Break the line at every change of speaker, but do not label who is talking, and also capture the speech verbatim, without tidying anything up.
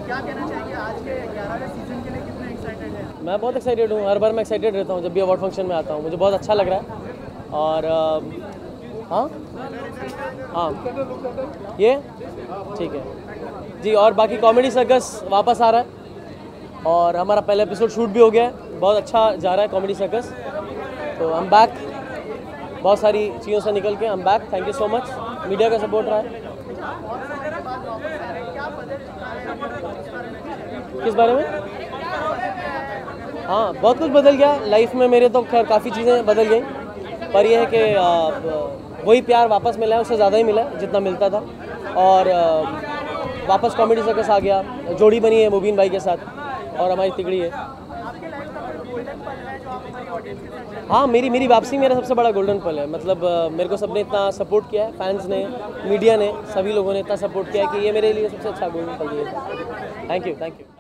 क्या कहना चाहेंगे आज के ग्यारहवें सीजन के लिए, कितने एक्साइटेड हैं?
मैं बहुत एक्साइटेड हूँ, हर बार मैं एक्साइटेड रहता हूँ जब भी अवार्ड फंक्शन में आता हूँ, मुझे बहुत अच्छा लग रहा है। और हाँ हाँ ये ठीक है जी। और बाकी कॉमेडी सर्कस वापस आ रहा है और हमारा पहला एपिसोड शूट भी हो गया है, बहुत अच्छा जा रहा है कॉमेडी सर्कस। तो हम बैक, बहुत सारी चीज़ों से निकल के हम back. Thank you so much, media का सपोर्ट रहा है। किस बारे में? हाँ, बहुत कुछ बदल गया लाइफ में मेरे, तो खैर काफ़ी चीज़ें बदल गई, पर यह है कि वही प्यार वापस मिला है, उससे ज़्यादा ही मिला है जितना मिलता था। और वापस कॉमेडी सर्कस आ गया, जोड़ी बनी है मुबीन भाई के साथ और हमारी तिगड़ी है। हाँ, मेरी मेरी वापसी मेरा सबसे बड़ा गोल्डन पल है। मतलब मेरे को सबने इतना सपोर्ट किया है, फैंस ने, मीडिया ने, सभी लोगों ने इतना सपोर्ट किया है कि ये मेरे लिए सबसे अच्छा गोल्डन पल है। Thank you thank you.